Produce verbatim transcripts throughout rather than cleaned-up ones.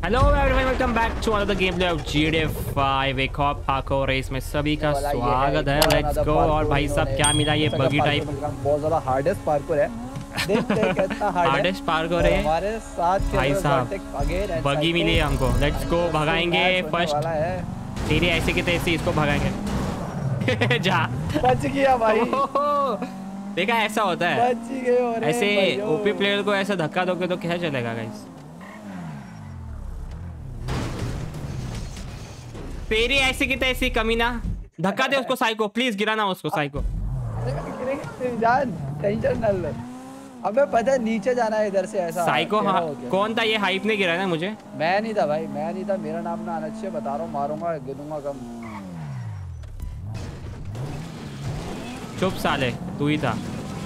Hello everyone, welcome back to another game play of G T A five. एक और parkour race में सभी का स्वागत है। Let's go. और भाई साहब क्या मिला ये बगी टाइप? बहुत ज्यादा हार्डेस्ट पार्कोर है। देखते हैं कितना हार्डेस्ट पार्कोर है हमारे साथ। भाई साहब बगी मिली है हमको। लेट्स गो, भगाएंगे फर्स्ट। तेरी ऐसे की तैसे इसको भगाएंगे। जा बच गया भाई। देखा ऐसा होता है, बच गए। ऐसे ओपी प्लेयर को ऐसा धक्का दोगे तो क्या चलेगा गाइस? तेरी ऐसी की तैसी कमीना, धक्का दे उसको साइको, प्लीज गिराना उसको साइको। जान टेंशन न ले। अबे पता है नीचे जाना है इधर से ऐसा साइको। हाँ कौन था ये? हाइप ने गिराया ना मुझे। मैं नहीं था भाई, मैं नहीं था। मेरा नाम ना आना चाहिए, बता रहा हूँ। मारूंगा गिनूंगा कम। चुप साले, तू ही था।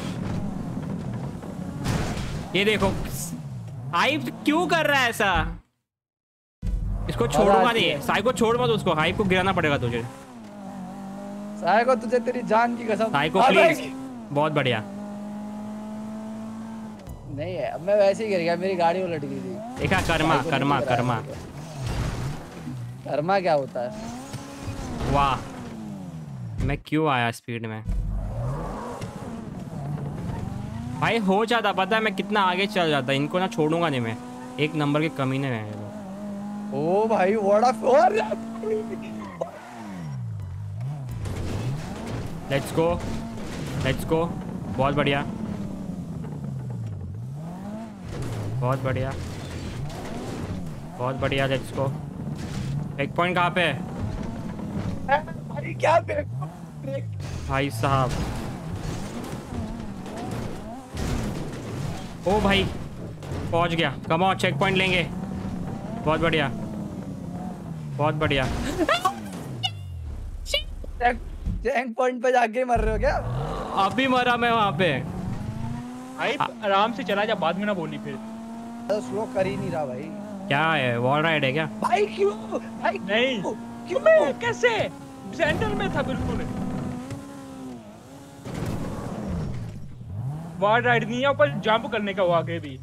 ये देखो हाइप क्यों कर रहा है ऐसा। इसको छोड़ूंगा नहीं। साइको छोड़ मत उसको, हाइप को गिराना पड़ेगा तुझे। साइको तुझे तेरी जान की कसम। Psycho please. बहुत बढ़िया। नहीं है, अब मैं वैसे ही गिर गया, मेरी गाड़ी उलट गई थी। देखा कर्मा कर्मा कर्मा कर्मा क्या होता है? वाह, मैं क्यों आया स्पीड में भाई। हो जाता पता है मैं कितना आगे चल जाता। इनको ना छोड़ूंगा नहीं मैं। एक नंबर के कमीने हैं। ओ भाई what a let's go let's go. बहुत बढ़िया बहुत बढ़िया बहुत बढ़िया। Let's go. एक पॉइंट कहाँ पे है भाई? क्या भाई साहब? ओ भाई पहुंच गया। कम ऑन, चेक पॉइंट लेंगे। बहुत बढ़िया बहुत बढ़िया। चेक पॉइंट पे जाके मर रहे हो क्या? अभी मरा मैं वहाँ पे। भाई आराम से चला जा, बाद में ना बोली फिर। तो स्लो कर ही नहीं रहा भाई। क्या है, वॉल राइड है क्या? भाई क्यों भाई? नहीं क्यों? मैं कैसे सेंटर में था बिल्कुल। वॉल राइड नहीं है, ऊपर जंप करने का वो आगे भी।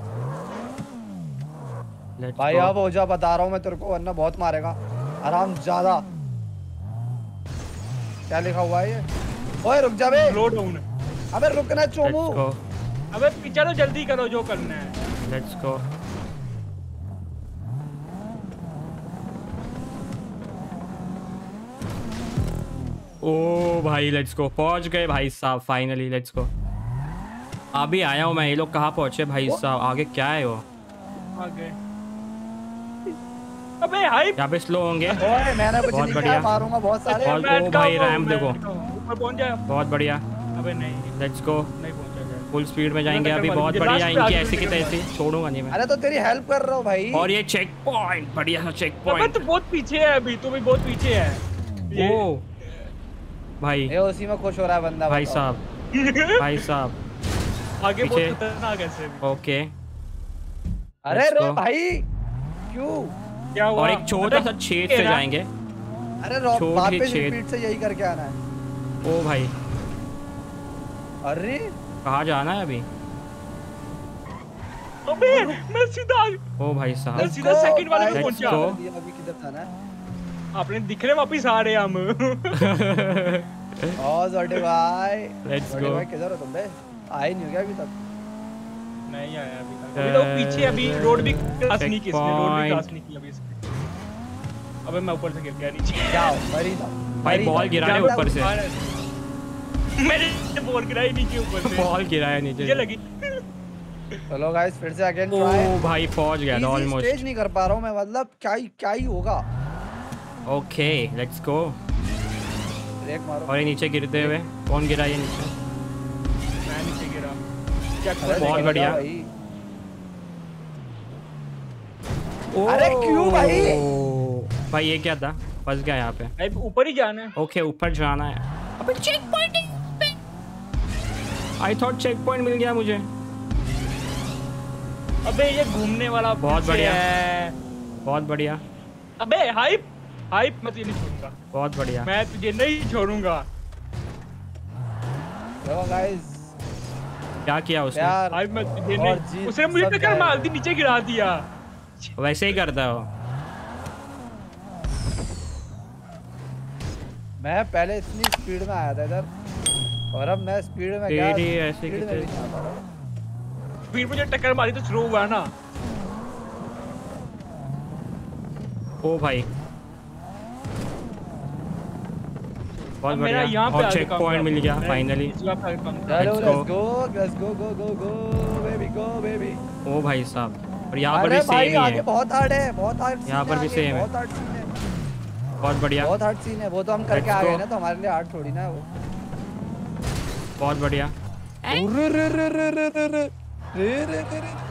Let's भाई go. अब हो जा, बता रहा हूँ मैं तेरे को, वरना बहुत मारेगा आराम ज्यादा। क्या लिखा हुआ है ये? ओए रुक जा बे। Slow down. अबे रुकना चोमू। Let's go. अबे चलो जल्दी करो जो करना है। Let's go. ओ भाई लेट्स गो। पहुंच गए भाई साहब फाइनली। Let's go. अभी आया हूँ मैं। ये लोग कहाँ पहुंचे भाई साहब? आगे क्या है वो? आगे अबे हाइप। यहाँ पे स्लो होंगे। ओए मैंने कुछ नहीं किया, मारूंगा बहुत सारे। और ओ भाई रैम देखो। ऊपर पहुंच जाए। बहुत बढ़िया। अबे नहीं, लेट्स गो। नहीं पहुंचा। फुल स्पीड में जाएंगे अभी। बहुत बढ़िया। इनकी ऐसी की तैसी छोड़ूंगा नहीं मैं। अरे तो तेरी हेल्प कर रहा हूँ भाई। और ये चेक पॉइंट, बढ़िया चेक अबे पॉइंट। तू बहुत पीछे है अभी, तू भी बहुत पीछे है। ओ भाई ये उसी में खुश हो रहा है बंदा भाई साहब। भाई साहब आगे बहुत खतरनाक है ऐसे। ओके। अरे रे भाई क्यों? क्या हुआ? और एक छोटा सा छेद से जाएंगे। अरे वापस स्पीड से यही करके आना है। ओ भाई अरे कहाँ जाना है अभी? अबे मैं सीधा ओ भाई मैं साहब। सीधा सेकंड वाले में Let's पहुंचा। go. अभी किधर था ना? आपने दिख रहे वापस आ रहे हम। ओ जोटे भाई। Let's Jote go. भाई किधर हो तुम बे? आए नहीं हो क्या अभी तक? नहीं आया अभी तक। अभी लोग पीछे, अभी रोड भी क्रॉस नहीं की, इसने रोड भी क्रॉस नहीं की अभी इसने। अबे मैं ऊपर से गिर गया नीचे। जाओ मरी जाओ। भाई बॉल गिराया ऊपर से। मैंने बॉल गिराई नीचे ऊपर से। बॉल गिराया नीचे। मुझे लगी। चलो गाइस फिर से अगेन ट्राई। ओ भाई पहुंच गया था ऑलमोस्ट। स्टेज नहीं कर पा रहा हूं मैं, मतलब क्या ही क्या ही होगा। Okay let's go. ब्रेक मारो। और ये नीचे गिरते हुए कौन गिरा? ये नीचे मैं नीचे गिरा। क्या बहुत बढ़िया। अरे क्यों भाई? भाई ये क्या था? फंस गया यहाँ पे। भाई ऊपर ही जाना है। ओके ऊपर जाना है। अबे check point. I thought check point मिल गया मुझे। अबे ये घूमने वाला बहुत बढ़िया है। बहुत बढ़िया। अबे हाइप हाइप मैं तुझे नहीं छोड़ूंगा। बहुत बढ़िया। मैं तुझे नहीं छोड़ूंगा। चलो गाइस क्या किया उसने? हाइप मैं तुझे नहीं। उसने मुझे टक्कर मार दी, नीचे गिरा दिया। वैसे ही करता हो। मैं पहले इतनी स्पीड में आया था इधर और अब मैं स्पीड में गया तेरी ऐसे स्पीड की में भी नहीं आ पा रहा। फिर मुझे टक्कर मारी तो स्लो हुआ ना। ओ भाई बहुत मेरा बढ़िया। यहाँ पे और आगे चेक काम पॉइंट कर- मिल गया मैं फाइनली। इस जगह पे आगे काम कर- चलो Let's let's go. Go let's go go go go baby go baby. ओ भाई साहब, और यहाँ पर अरे भी भाई सेम ही आगे है। बहुत हार्ड है, बहुत हार्ड यहाँ पर भी आगे, same है। बहुत हार्ड सीन है, बहुत बढ़िया बहुत हार्ड सीन है। वो तो हम करके Let's आ गए go. ना, तो हमारे लिए हार्ड थोड़ी ना है वो। बहुत बढ़िया। रे रे रे रे रे रे रे रे रे रे रे।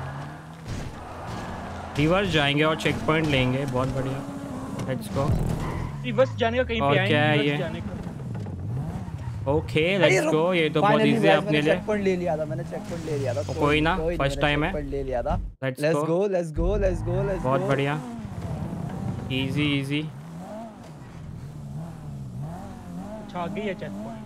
रिवर्स जाएंगे और चेक पॉइंट लेंगे। बहुत बढ़िया, लेट्स गो। रिवर्स जाने का कहीं और पे आए क्या है रिवर्स ये? जाने का। ओके अरे लेट्स रुक। गो। ये तो बहुत Finally इजी है guys, अपने मैंने लिए। चेक पॉइंट ले लिया था, मैंने चेक पॉइंट ले लिया था। तो कोई ना, कोई first नहीं, मैंने time check है। point ले लिया था। Let's let's go. Go let's go let's go let's go. बहुत बढ़िया, इजी इजी। अच्छा आगे ही है चेक पॉइंट।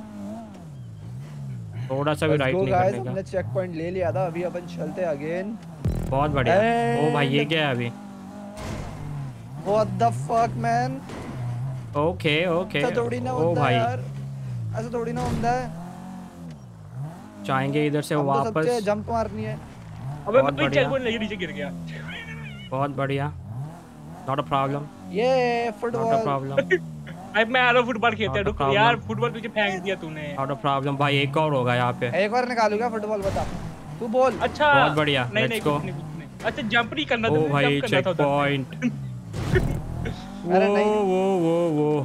थोड़ा सा भी राइट नहीं गाइस, करने हमने का। चेक पॉइंट ले लिया था, अभी अपन चलते अगेन। बहुत बढ़िया। ओ भाई ये क्या है अभी? What the fuck man. Okay okay. ऐसा थोड़ी ना ओ होता है भाई यार, ऐसा थोड़ी ना होता है। जाएंगे इधर से हमको सबसे वापस। जंप मारनी है। अबे बहुत मैं बढ़िया। चेक पॉइंट लेके नीचे गिर गया। बहुत बढ़िया, नॉट अ प्रॉब्लम, ये नॉट अ फुटबॉल। प्रॉब्लम, अब मैं आ रहा हूँ फुटबॉल खेलते हैं। Not a रुक problem. यार, फुटबॉल तुझे फेंक दिया तूने। Not a problem. भाई एक और होगा यहाँ पे। एक बार निकालूंगा फुटबॉल, बता तू बोल। अच्छा बहुत बढ़िया, नहीं let's नहीं go. कुछ नहीं कुछ नहीं। अच्छा जंप नहीं करना था, ओ मुझे भाई जंप करना चेक था उधर। पॉइंट। अरे वो नहीं। वो वो वो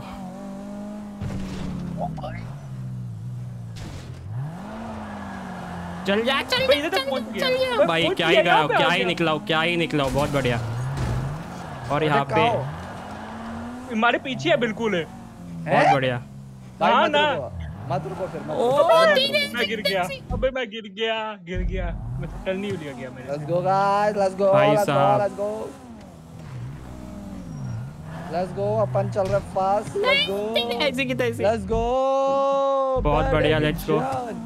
चल जा चल भाई जा इधर तक पहुंच गया। चल जा। मैं भाई पहुंच क्या गया, ही करा, यहाँ पे आ क्या ही गया। निकला हो, क्या ही निकला हो। बहुत बढ़िया। और यहाँ अरे पे कहाँ हो? हमारे पीछे है बिल्कुल है। बहुत बढ़िया। भाई हाँ मत ना। रुको, मत रुको फिर मत ओ, रुको, फिर मत ठीक है। रुको। मैं गिर गया। अबे मैं गिर गया गिर गया। मैं तो टर्न नहीं लिया गया मेरे Let's से। go guys, let's go, भाई let's go, साहब। let's go. Let's go, अपन चल रहे फास्ट, let's go. ऐसे की तैसे। Let's go. बहुत Bad बढ़िया, let's go. addiction.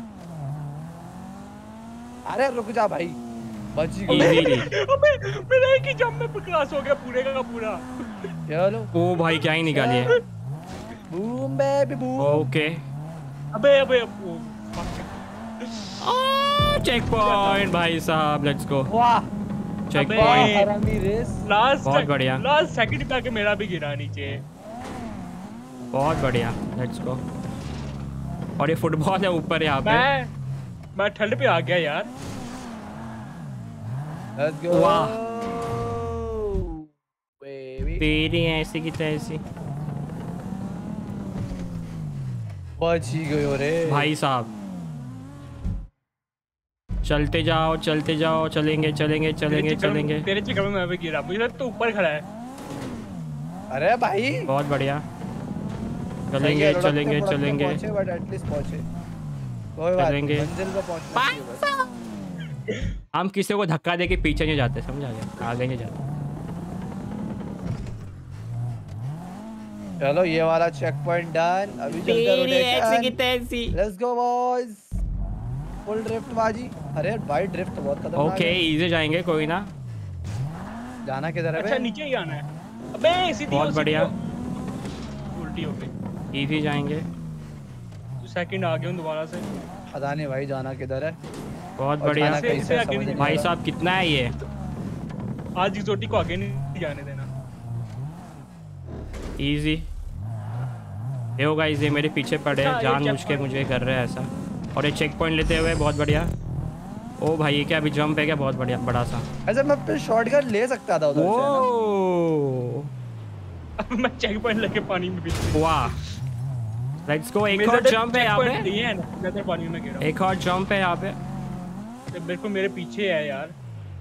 अरे रुक जा भाई, बच ही Easy गई। ली। अबे मेरा एक ही जंप में क्रॉस हो गया पूरे का पूरा। चलो, ओ भाई क्या ही निकाली है। boom baby boom. ओके अबे अबे ओ, चेक पॉइंट भाई साहब। Let's go. वाह, चेक अबे। वाह पॉइंट। हरामी रेस। लास्ट बहुत बढ़िया। लास्ट सेकंड पे आके मेरा भी गिरा नीचे। बहुत बढ़िया, लेट्स गो। और ये फुटबॉल है ऊपर यहाँ पे। मैं मैं ठंड पे आ गया यार। Let's go. वाह। Baby. तेरी ऐसी की तैसी। बच ही गई हो रे। भाई साहब चलते जाओ चलते जाओ, चलेंगे चलेंगे चलेंगे तेरे चक्कर में- चलेंगे। तेरे चक्कर में मैं भी गिरा। मुझे तो ऊपर खड़ा है। अरे भाई। बहुत बढ़िया, सही चलेंगे है, लुढ़कते चलेंगे फुढ़कते चलेंगे पहुंचे, but at least पहुंचे। कोई बात नहीं, चलेंगे। मंजिल पे पहुंचना चाहिए बस। हम किसी को धक्का दे के पीछे नहीं जाते, समझा गया, आगे नहीं जाते। चलो ये वाला चेक पॉइंट डन। अभी चलते रोटेशन। तैसी। Let's go boys, full drift बाजी। अरे भाई ड्रिफ्ट बहुत खतरनाक ओके है। इजी जाएंगे, कोई ना। जाना किधर है अच्छा बे? नीचे ही आना है। अबे सीधी बहुत हो, सीधी बढ़िया। हो। उल्टी हो गई। इजी जाएंगे। सेकंड आ गया हूँ दोबारा से। पता नहीं भाई जाना किधर है। बहुत और बढ़िया। जाना इसे- कैसे इसे है, आगे समझ नहीं नहीं भाई आ रहा। साहब कितना है ये? आज की चोटी को आगे नहीं जाने देना। इजी। ये होगा इजी, मेरे पीछे पड़े अच्छा, ये जान मुझ check के point। मुझे कर रहे हैं ऐसा। और ये चेक पॉइंट लेते हुए बहुत बढ़िया। ओ भाई ये क्या अभी जंप है क्या? बहुत बढ़िया, बड़ा सा। ऐसे मैं फिर शॉटगन ले सकता था उधर से ना। ओ अब मैं चेक पॉइंट लेके पानी में गिर गया। वाह। Let's go. एक मेरे और साथ जंप है check यहाँ point पे। लिए हैं ना, मैं तो पानी में गिरा। एक और जंप है यहाँ पे। तो बिल्कुल मेरे पीछे है यार।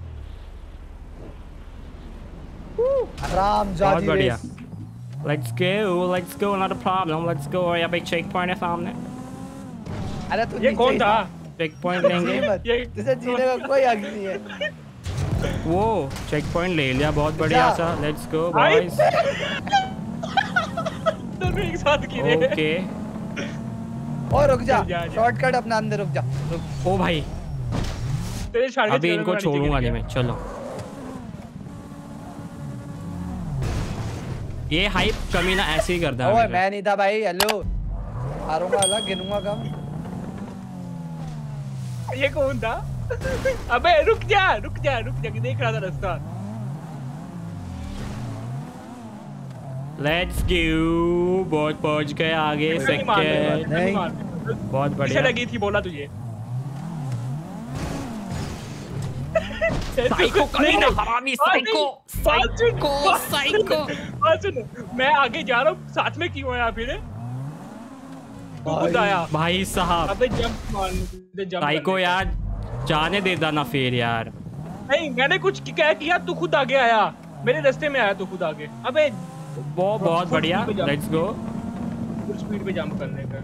आराम बहुत जाती बढ़िया। Race. Let's go let's go, not a problem, let's go. यहाँ पे एक चेक पॉइंट है सामने। अरे तू ये नीचे कौन ही था? चेक पॉइंट लेंगे। जी मत, ये- तुझे जीने का कोई हक नहीं है। वो चेक पॉइंट ले लिया, बहुत बढ़िया जा। सा। लेट्स गो आई- बॉयज। दोनों एक साथ गिरे। ओके। और रुक जा, जा, जा। शॉर्टकट अपना अंदर रुक जा। रुक। ओ भाई तेरे शार्गेट अभी के इनको नीचे गिर छोड़ूंगा नहीं गया। मैं, चलो। ये हाइप कमीना ऐसे ही करता है। ओए मैं नहीं था भाई, हेलो मारूंगा अलग, गिनूंगा कम। ये कौन था? अबे रुक जा रुक जा रुक जा, देख रहा था रास्ता। लेट्स गो, बहुत पहुंच गए आगे। सेकंड नहीं बहुत बढ़िया पीछे लगी थी, बोला तुझे। साइको कमीना, हरामी साइको साइको साइको। बात सुन, मैं आगे जा रहा हूँ, साथ में क्यों आया फिर? तू खुद आया भाई साहब। अबे जंप मार, जंप साइको यार जाने देता ना फिर यार। नहीं मैंने कुछ क्या किया, तू खुद आगे आया, मेरे रास्ते में आया तू खुद आगे। अबे वो बहुत बढ़िया, लेट्स गो। फुल स्पीड पे जंप करने का।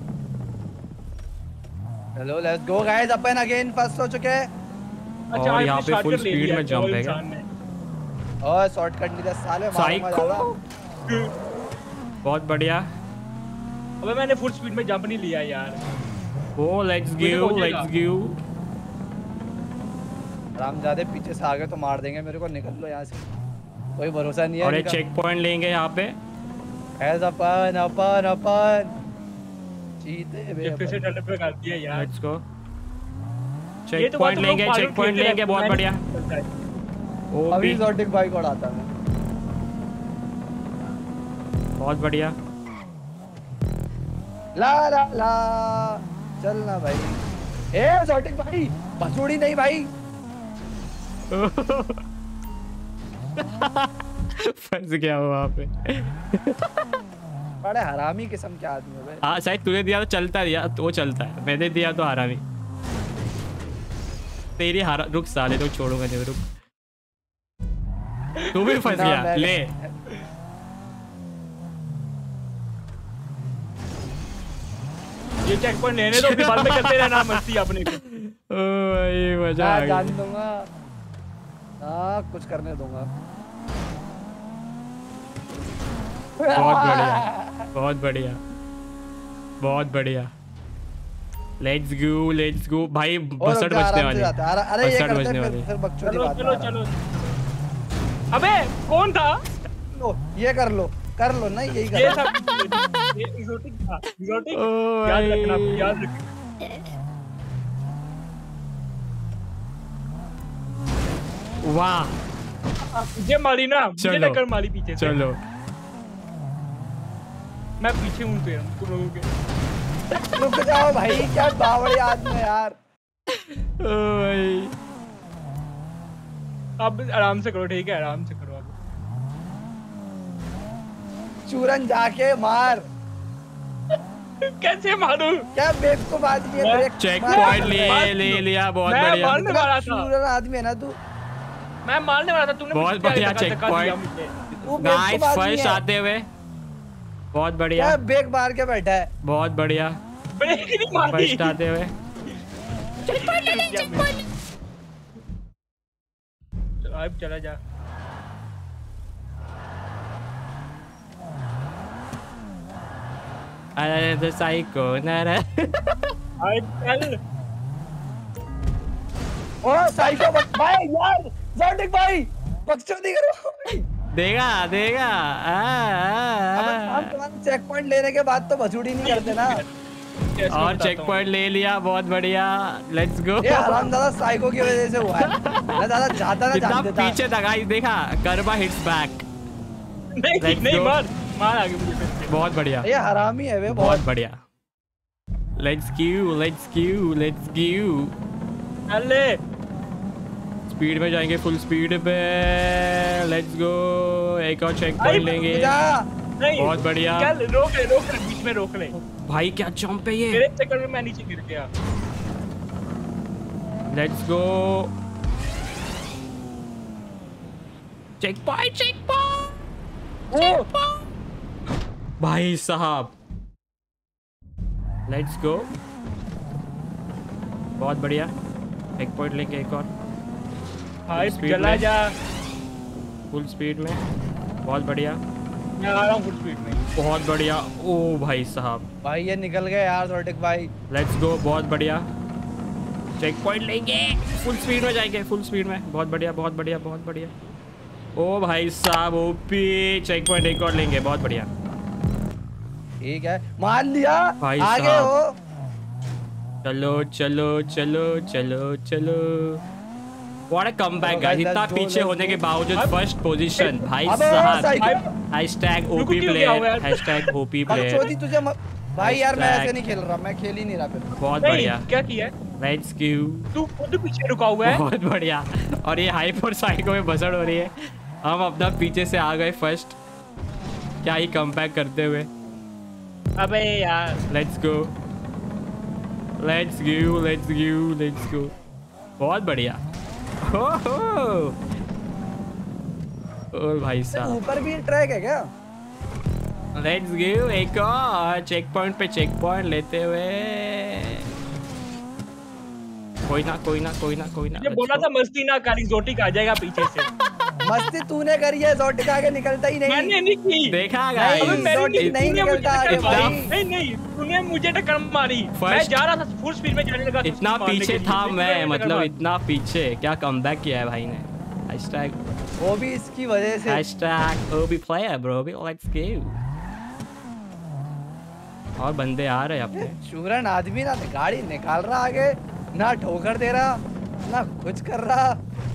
हेलो लेट्स गो गाइस, अपन अगेन फर्स्ट हो चुके हैं। अच्छा और आज यहाँ भी पे shortcut फुल ले स्पीड लिया में जंप है क्या? इंसान ने। और शॉर्टकट नहीं था साले, मारूंगा साइको ज्यादा। बहुत बढ़िया। अबे मैंने फुल स्पीड में जंप नहीं लिया यार। ओ लेट्स मुझे गो पहुंचेगा। Let's go. रामजादे पीछे से आ गए तो मार देंगे मेरे को, निकल लो यहाँ से, कोई भरोसा नहीं है। और ये चेक पॉइंट लेंगे यहाँ पे। ऐस अपन अपन अपन जीते बे ये फिर से अपन। टर्न पे कर दिया यार। Let's go. ये चेक तो पॉइंट बात हम लोग लेंगे, मालूम चेक पॉइंट खेलते लेंगे, रहते बहुत हैं, बढ़िया। चलता है। ओ अभी एक्सोटिक बाइक उड़ाता मैं। बहुत बढ़िया। ला ला ला चलना भाई। ए एक्सोटिक भाई, बसुड़ी नहीं भाई। फंस गया वो वहाँ पे। बड़े हरामी किस्म के आदमी हो बे। हाँ शायद तूने दिया तो चलता दिया तो वो चलता है, मैंने दिया तो हरामी। तेरी हरा, रुक साले तो छोड़ूंगा नहीं, रुक। तू भी फंस ना, गया, मैं- ले। ये चेक पॉइंट लेने दो, फिर बाद में करते रहना मस्ती अपने को। ओ भाई मजा आ मैं गया। जान दूंगा, हाँ कुछ करने दूंगा। बहुत बढ़िया बहुत बढ़िया बहुत बढ़िया। लेट्स गो लेट्स गो भाई, बसट बजने वाली। अरे ये बसट करते बजने हैं, वाली। फिर फिर बकचोदी चलो बात चलो है। चलो। अबे कौन था? लो ये कर लो कर लो, नहीं यही कर ये लो। सब ये एक्सोटिक था, एक्सोटिक। ओ याद भाई। रखना, याद रखना। वाह मुझे मारी ना, मुझे चलो। टक्कर मारी पीछे से। चलो। मैं पीछे हूँ तेरे, तुम लोगों के। रुक जाओ भाई, क्या बावड़े आदमी है यार। ओ भाई अब आराम से करो, ठीक है, आराम से करो अब। चूरन जाके मार। कैसे मारूं? क्या बेवकूफ आदमी है, मैं ब्रेक चेक मार। पॉइंट ले ले लिया, बहुत मैं बढ़िया। मारने वाला था, चूरन आदमी है ना तू। मैं मारने वाला था, तूने बहुत मुझे क्या बढ़िया धक्का- check धक्का दिया point। मुझे। तू गाइस बेवकूफ आदमी फर्स्ट है। आते हुए बहुत बढ़िया क्या बेग मार के बैठा है। बहुत बढ़िया। ब्रेक ही नहीं मारी। फर्स्ट आते हुए चलो अब चला जा। अरे तो साइको नर। आए चल। ओ साइको बक- भाई यार, एक्सोटिक भाई बकचोदी करो। देगा देगा आ, आ, अब आ। हम तुम्हारा चेक पॉइंट लेने के बाद तो बसुड़ी नहीं करते ना। कैसे और बताता चेक हूँ। पॉइंट ले लिया, बहुत बढ़िया। Let's go. ये हरामजादा साइको की वजह से हुआ है। मैं ज्यादा चाहता ना कितना जान देता। पीछे था गाइस, देखा कर्मा हिट्स बैक। नहीं Let's नहीं go. मार मार आगे मुझे फिर से। बहुत बढ़िया ये हरामी है वे बहुत बहुत। बढ़िया। Let's queue let's queue let's queue. चल ले। स्पीड में जाएंगे, फुल स्पीड पे। Let's go. एक और चेक आई, पॉइंट लेंगे, जा। नहीं बहुत बढ़िया। चल रोक ले, रोक ले, बीच में रोक ले। भाई क्या जंप है ये। मेरे चक्कर में मैं नीचे गिर गया। Let's go. Check point check point भाई साहब। लेट्स गो, बहुत बढ़िया। एक पॉइंट लेके एक और भाई Speed चला में। जा। फुल स्पीड में, बहुत बढ़िया मैं आ रहा हूँ फुल स्पीड में। बहुत बढ़िया। ओ भाई साहब, भाई ये निकल गए यार एक्सोटिक भाई। लेट्स गो, बहुत बढ़िया। चेक पॉइंट लेंगे, फुल स्पीड में जाएंगे, फुल स्पीड में, बहुत बढ़िया बहुत बढ़िया बहुत बढ़िया। ओ भाई साहब ओपी चेक पॉइंट एक और लेंगे, बहुत बढ़िया। ठीक है मान लिया भाई आगे हो। चलो चलो चलो चलो चलो। व्हाट अ कमबैक गाइस, इतना पीछे होने के बावजूद फर्स्ट पोजीशन भाई साहब। Hashtag OP player, hashtag OP player. चोदी तुझे म... भाई यार मैं ऐसे नहीं खेल रहा, मैं खेल ही नहीं रहा फिर। बहुत बढ़िया। क्या किया? Let's go. तू खुद पीछे रुका हुआ है। बहुत बढ़िया। और ये हाइप और साइको में भसड़ हो रही है, हम अपना पीछे से आ गए फर्स्ट, क्या ही कमबैक करते हुए। अबे यार let's go let's go let's go let's go. बहुत बढ़िया। हो हो ओ भाई साहब, ऊपर भी ट्रैक है क्या? Let's go. एक और चेक पॉइंट पे चेक पॉइंट लेते हुए। कोई ना कोई ना कोई ना कोई ना। ये बोला था मस्ती ना कर, एग्जोटिक आ जाएगा पीछे से। मस्ती तूने करी है, एग्जोटिक आगे निकलता ही नहीं। मैंने नहीं की। देखा नहीं, एग्जोटिक नहीं निकलता आगे भाई। नहीं नहीं तूने मुझे टक्कर मारी, मैं जा रहा था फुल स्पीड में जाने लगा। इतना पीछे था मैं, मतलब इतना पीछे, क्या कमबैक किया है भाई ने। हैशटैग वो भी इसकी वजह से। Hashtag OB player bro, let's go. और बंदे आ रहे हैं अपने। चूरन आदमी ना गाड़ी निकाल रहा आगे, ना ठोकर दे रहा, ना कुछ कर रहा।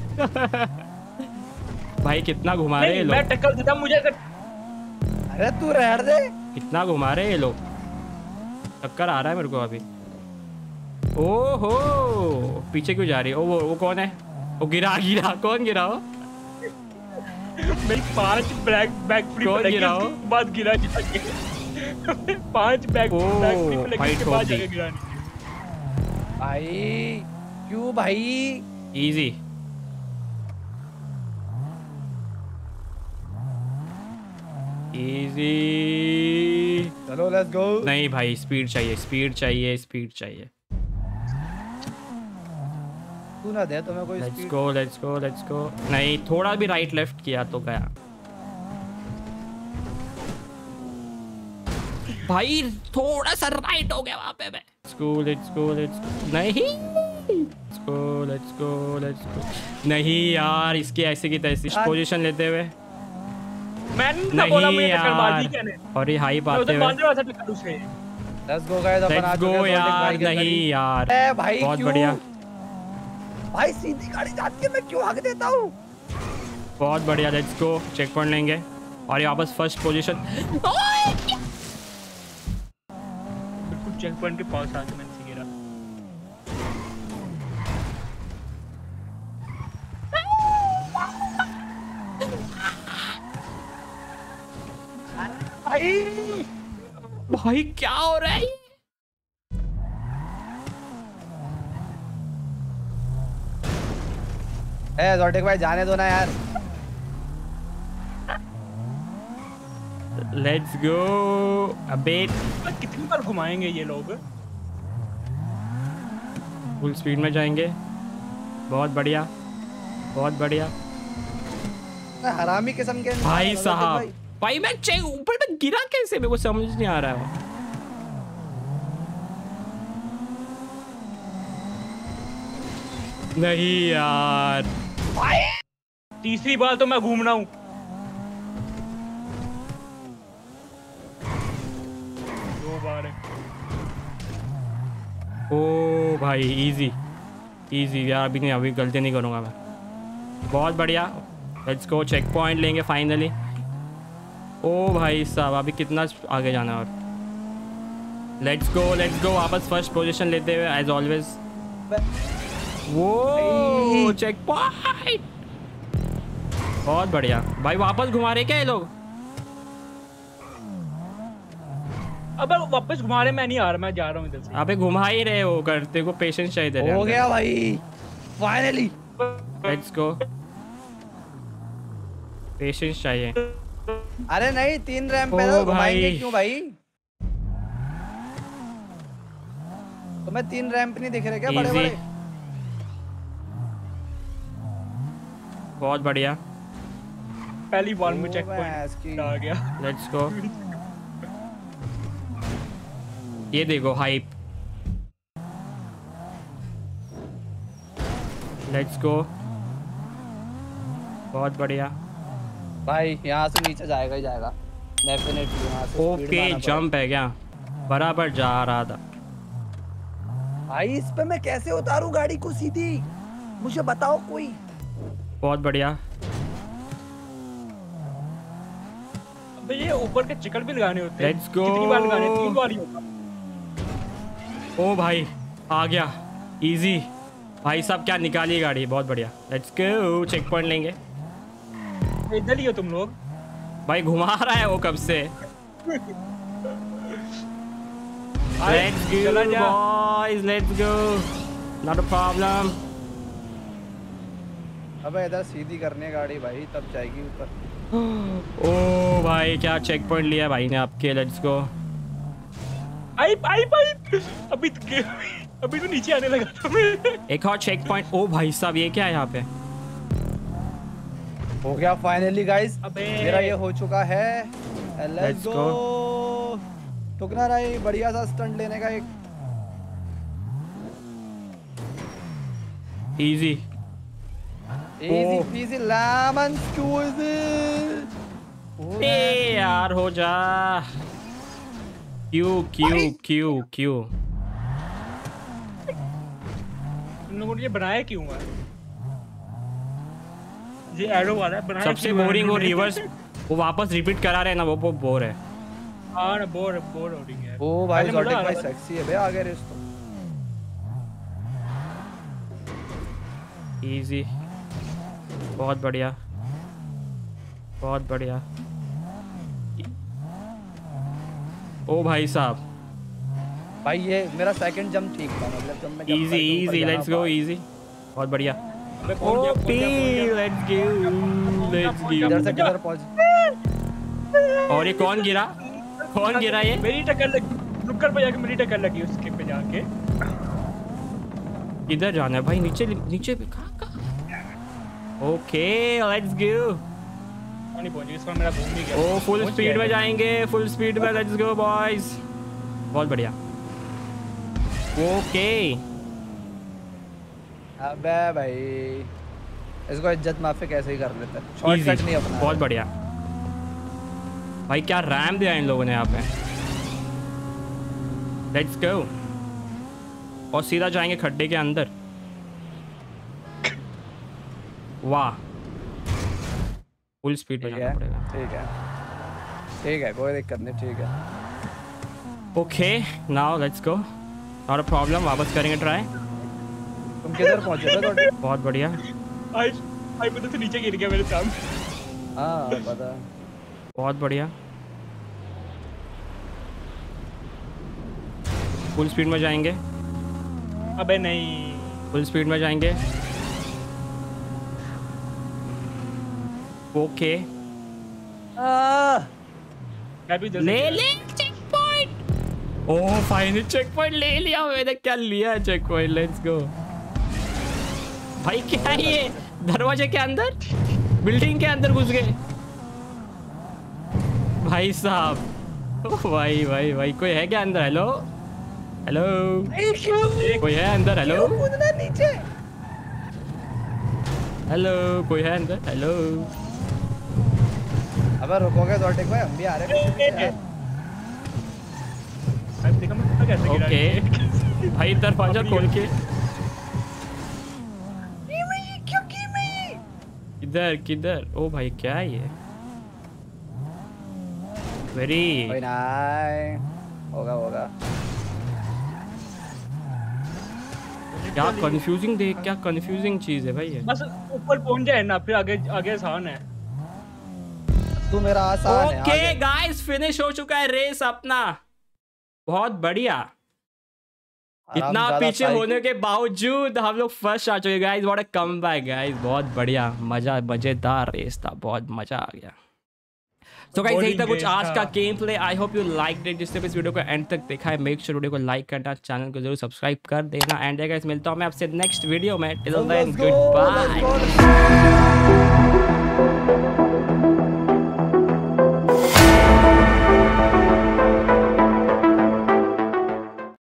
भाई कितना घुमा रहे हैं ये लोग। मैं टक्कर देता मुझे अगर... अरे तू रहने दे। कितना घुमा रहे हैं ये लोग, टक्कर आ रहा है मेरे को अभी। ओहो पीछे क्यों जा रही है? ओ वो, वो कौन है? वो गिरा गिरा कौन गिरा हो? मेरी पांच बैक बैक फ्लिप कौन गिरा हो? बाद गिरा जाके पांच बैक बैक फ्लिप लगे के बाद जाके गिरा। भाई क्यों भाई? इजी। इजी। चलो लेट्स गो। नहीं भाई स्पीड चाहिए, स्पीड चाहिए, स्पीड चाहिए। तू ना दे तो मैं कोई let's go let's go let's go. नहीं थोड़ा भी राइट लेफ्ट किया तो गया भाई, थोड़ा सा राइट हो गया वहां पे। मैं let's go let's go let's go. नहीं let's go let's go let's go. नहीं यार इसकी ऐसे की तैसी पोजीशन लेते हुए। मैंने बोला मुझे टक्कर मार दी कहने। और ये हाई पाते हुए। लेट्स गो गाइस, अपन आ चुके हैं यार। नहीं यार ए भाई बहुत बढ़िया भाई, सीधी गाड़ी जाती है मैं क्यों आगे देता हूँ? बहुत बढ़िया। लेट्स गो चेक पॉइंट लेंगे और ये वापस फर्स्ट पोजीशन। बिल्कुल चेक पॉइंट के पास आके मैंने से गिरा। भाई भाई क्या हो रहा है? ए जोटिक भाई जाने दो ना यार। Let's go. अबे कितनी बार घुमाएंगे ये लोग? फुल स्पीड में जाएंगे। बहुत बढ़िया बहुत बढ़िया। हरामी किस्म के भाई साहब। भाई मैं चेक ऊपर में गिरा कैसे, मेरे को समझ नहीं आ रहा है। नहीं यार तीसरी बार तो मैं घूमना हूँ। दो बार है। ओ भाई इजी इजी यार, अभी नहीं, अभी गलती नहीं करूँगा मैं। बहुत बढ़िया। लेट्स गो चेक पॉइंट लेंगे फाइनली। ओ भाई साहब अभी कितना आगे जाना है और। लेट्स गो लेट्स गो वापस फर्स्ट पोजीशन लेते हुए एज ऑलवेज। वो चेक पॉइंट बहुत बढ़िया। भाई वापस घुमा रहे क्या ये लोग? अब वापस घुमा रहे, मैं नहीं आ रहा, मैं जा रहा हूँ इधर से। अबे घुमा ही रहे हो, करते को पेशेंस चाहिए। हो गया भाई फाइनली। Let's go. पेशेंस चाहिए। अरे नहीं तीन रैंप पे तो घुमाएंगे क्यों भाई? तुम्हें तीन रैंप नहीं दिख रहे क्या बड़े बड़े? बहुत बढ़िया। पहली बार में चेक पॉइंट आ गया। Let's go. ये देखो हाइप। Let's go. बहुत बढ़िया। भाई यहाँ से नीचे जाएगा ही जाएगा डेफिनेटली। यहाँ से ओके जंप है क्या? बराबर जा रहा था भाई। इस पे मैं कैसे उतारूं गाड़ी को सीधी, मुझे बताओ कोई। बहुत बढ़िया। अबे ये ऊपर के चिकन भी लगाने होते हैं। Let's go. कितनी बार लगाने? तीन बार ही होगा। ओ भाई आ गया इजी। भाई साहब क्या निकाली गाड़ी, बहुत बढ़िया। लेट्स गो, चेक पॉइंट लेंगे। इधर ही हो तुम लोग। भाई घुमा रहा है वो कब से। Let's go boys, let's go. Not a problem. अबे इधर सीधी करनी है गाड़ी भाई, तब जाएगी ऊपर। ओ भाई क्या चेक पॉइंट लिया भाई ने आपके। Let's go. आई आई भाई अभी तो अभी तो नीचे आने लगा था मैं। एक और चेक पॉइंट। ओ भाई साहब ये क्या है यहाँ पे? हो गया फाइनली गाइस, अबे मेरा ये हो चुका है। Let's go. टुकना नहीं, बढ़िया सा स्टंट लेने का एक। Easy easy peasy lemon squeezy. ए यार हो जा। क्यू क्यू क्यू क्यू तुम लोगों ने ये बनाया क्यों है? ये एरो वाला है बनाया। सबसे बोरिंग वो रिवर्स वो वापस रिपीट करा रहे हैं ना, वो वो बोर है। हाँ ना बोर बोर हो रही है। ओ भाई ज़ोटिक भाई सेक्सी है बे, आगे रेस तो। इजी बहुत बढ़िया बहुत बढ़िया। ओ भाई साहब भाई ये मेरा सेकंड जंप ठीक था, मतलब जब मैं easy easy let's go easy बहुत बढ़िया। OP let's go let's go. इधर से किधर पहुंच। और ये कौन गिरा? कौन गिरा ये? मेरी टक्कर लगी नुक्कड़ पे जाके, मेरी टक्कर लगी उसके पे जाके। किधर जाना है भाई? नीचे नीचे भी कहाँ कहाँ? Okay let's go. नहीं पहुंची इस बार, मेरा घूम नहीं गया। ओ फुल स्पीड में जाएंगे, फुल स्पीड में। लेट्स गो बॉयज बहुत बढ़िया। ओके अबे भाई इसको इज्जत माफी कैसे ही कर लेते हैं, शॉर्टकट नहीं अपना। बहुत बढ़िया भाई, क्या रैम दिया इन लोगों ने यहाँ पे। Let's go. और सीधा जाएंगे खड्डे के अंदर। वाह फुल स्पीड में जाना पड़ेगा। ठीक है ठीक है कोई दिक्कत नहीं, ठीक है। Okay now let's go, not a problem. वापस करेंगे ट्राई। तुम किधर पहुंचे थे थोड़े? बहुत बढ़िया। आज आई पता तो नीचे गिर गया मेरे सामने। हाँ पता। बहुत बढ़िया फुल स्पीड में जाएंगे। अबे नहीं फुल स्पीड में जाएंगे। ओके मैं भी ले ले checkpoint. Oh finally checkpoint ले लिया मैंने। क्या लिया है चेक पॉइंट। लेट्स गो भाई। क्या है ये? दरवाजे के अंदर, बिल्डिंग के अंदर घुस गए भाई साहब। ओह भाई भाई भाई कोई है क्या अंदर? हेलो हेलो कोई है अंदर? हेलो कूदना नीचे। हेलो कोई है अंदर? हेलो अबे रुकोगे ज़ोटिक भाई, हम भी आ रहे हैं। देखा मैं कैसे गिरा। ओके भाई दरवाजा खोल के। क्यों की मैं किधर किधर? ओ भाई क्या है ये? वेरी कोई नहीं होगा होगा। क्या कंफ्यूजिंग देख, क्या कंफ्यूजिंग चीज है भाई ये। बस ऊपर पहुंच जाए ना, फिर आगे आगे आसान है। तू मेरा आसान है। ओके गाइस फिनिश हो चुका है रेस अपना। बहुत बढ़िया। इतना पीछे होने के बावजूद हम लोग फर्स्ट आ चुके guys. What a comeback guys, बहुत बढ़िया। मजा मजेदार रेस था, बहुत मजा आ गया। तो गाइस यही था कुछ आज का gameplay. I hope you like it. जिसने इस वीडियो को एंड तक देखा है मेक श्योर वीडियो को लाइक करना, चैनल को जरूर सब्सक्राइब कर देना। एंड गाइस मिलता हूं मैं आपसे नेक्स्ट वीडियो में। Till then good bye.